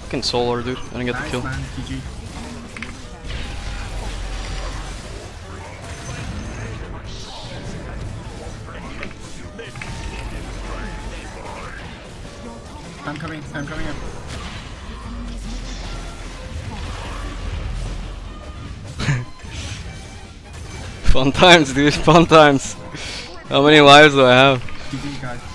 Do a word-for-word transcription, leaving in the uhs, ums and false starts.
Fucking solar, dude. I didn't get nice, the kill. Man. G G. I'm coming, I'm coming up. Fun times, dude. Fun times. How many lives do I have? G G, guys.